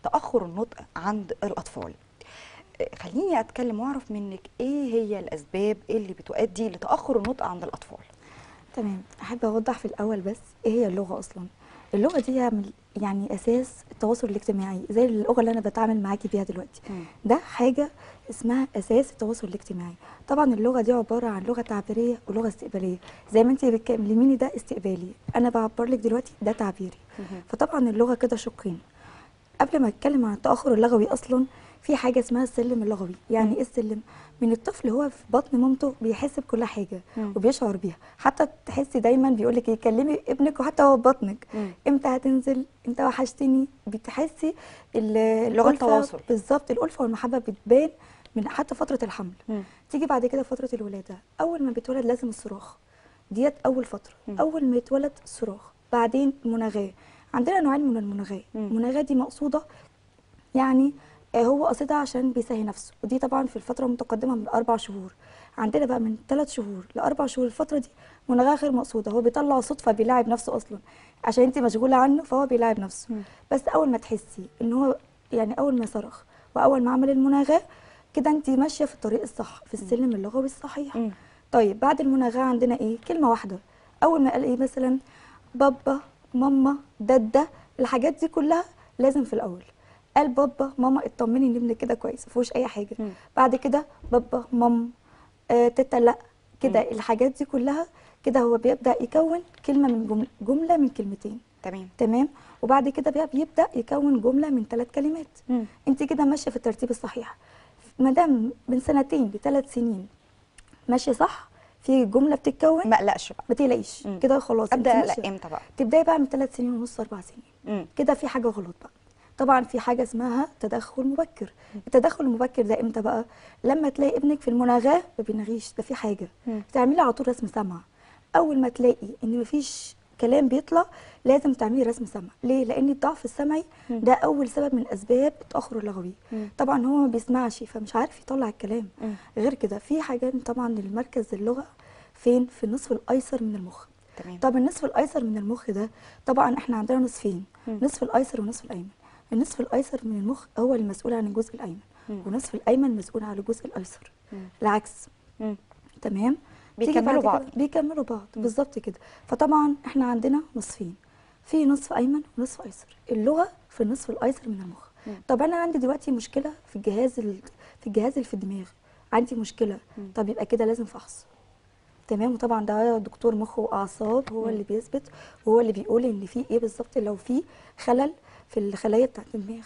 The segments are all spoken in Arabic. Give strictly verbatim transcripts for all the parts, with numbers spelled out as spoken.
تاخر النطق عند الاطفال. خليني اتكلم واعرف منك ايه هي الاسباب اللي بتؤدي لتاخر النطق عند الاطفال. تمام، احب اوضح في الاول بس ايه هي اللغه اصلا. اللغه دي يعني اساس التواصل الاجتماعي، زي اللغه اللي انا بتعامل معاكي بيها دلوقتي. م. ده حاجه اسمها اساس التواصل الاجتماعي. طبعا اللغه دي عباره عن لغه تعبيريه ولغه استقباليه. زي ما انت بتكلميني ده استقبالي، انا بعبر لك دلوقتي ده تعبيري. م. فطبعا اللغه كده شقين. قبل ما اتكلم عن التاخر اللغوي اصلا في حاجه اسمها السلم اللغوي. يعني ايه السلم؟ من الطفل هو في بطن مامته بيحس بكل حاجه مم. وبيشعر بيها. حتى تحسي دايما بيقول لك كلمي ابنك وحتى هو في بطنك، مم. امتى هتنزل، انت وحشتني. بتحسي لغه التواصل بالظبط. الالفه والمحبه بتبان من حتى فتره الحمل. مم. تيجي بعد كده فتره الولاده. اول ما بيتولد لازم الصراخ، ديت اول فتره. مم. اول ما يتولد الصراخ، بعدين المناغاه. عندنا نوعين من المناغاه. المناغاه دي مقصوده، يعني هو قصدها عشان بيسهي نفسه، ودي طبعا في الفتره المتقدمه من اربع شهور. عندنا بقى من ثلاث شهور لاربع شهور، الفتره دي مناغاه غير مقصوده. هو بيطلع صوت فبيلاعب نفسه اصلا عشان انت مشغوله عنه، فهو بيلاعب نفسه. م. بس اول ما تحسي ان هو يعني اول ما صرخ واول ما عمل المناغاه كده، انت ماشيه في الطريق الصح، في السلم اللغوي الصحيح. م. طيب بعد المناغاه عندنا ايه؟ كلمه واحده. اول ما قال ايه مثلا بابا ماما دادا، الحاجات دي كلها لازم في الاول قال بابا ماما اطمني ان ابنك كده كويس، ما فيهوش اي حاجه. م. بعد كده بابا ماما آه تيتا لا كده. الحاجات دي كلها كده هو بيبدا يكون كلمه من جمله, جملة من كلمتين. تمام تمام. وبعد كده بقى بيبدا يكون جمله من ثلاث كلمات. م. انت كده ماشيه في الترتيب الصحيح. ما دام من سنتين لثلاث سنين ماشيه صح، في جمله بتتكون، ما اقلقش بقى، ما تقلقيش كده خلاص. ابدا اقلق امتى بقى؟ تبداي بقى من ثلاث سنين ونص اربع سنين. م. كده في حاجه غلط بقى. طبعا في حاجه اسمها تدخل مبكر. التدخل المبكر ده امتى بقى؟ لما تلاقي ابنك في المناغاه ما بينغيش، ده في حاجه. تعملي على طول رسم سمع. اول ما تلاقي ان مفيش كلام بيطلع لازم تعملي رسم سمع. ليه؟ لان الضعف السمعي ده اول سبب من اسباب التاخر اللغوي. طبعا هو ما بيسمعش فمش عارف يطلع الكلام. غير كده في حاجات طبعا للمركز اللغه فين؟ في النصف الايسر من المخ. تمام. طب النصف الايسر من المخ ده طبعا احنا عندنا نصفين، نصف الايسر ونصف الايمن. النصف الايسر من المخ هو المسؤول عن الجزء الايمن، مم. ونصف الايمن مسؤول عن الجزء الايسر. مم. العكس. مم. تمام. بيكملوا بعض. بيكملوا بعض بالظبط كده. فطبعا احنا عندنا نصفين، في نصف ايمن ونصف ايسر. اللغه في النصف الايسر من المخ. مم. طب انا عندي دلوقتي مشكله في الجهاز ال... في الجهاز اللي في الدماغ، عندي مشكله. مم. طب يبقى كده لازم فحص. تمام. وطبعا ده دكتور مخ واعصاب هو م. اللي بيثبت، وهو اللي بيقول ان في ايه بالظبط لو في خلل في الخلايا بتاعت الدماغ.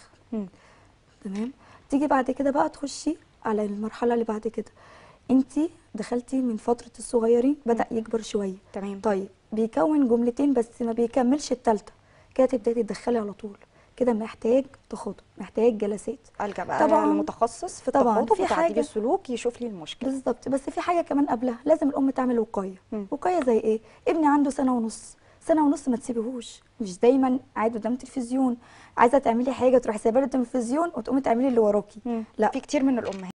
تمام. تيجي بعد كده بقى تخشي على المرحله اللي بعد كده. انت دخلتي من فتره الصغيرين بدا م. يكبر شويه. تمام. طيب بيكون جملتين بس ما بيكملش الثالثه، كده تبداي تدخلي على طول. كده محتاج تخاطب، محتاج جلسات. الجا بقى طبعا لمتخصص في التخاطب وتعديل السلوك يشوف لي المشكله. بالظبط. بس في حاجه كمان قبلها، لازم الام تعمل وقايه. م. وقايه زي ايه؟ ابني عنده سنه ونص، سنه ونص ما تسيبيهوش مش دايما قاعد قدام التلفزيون. عايزه تعملي حاجه تروحي سايبه له التلفزيون وتقومي تعملي اللي وراكي. لا، في كتير من الامهات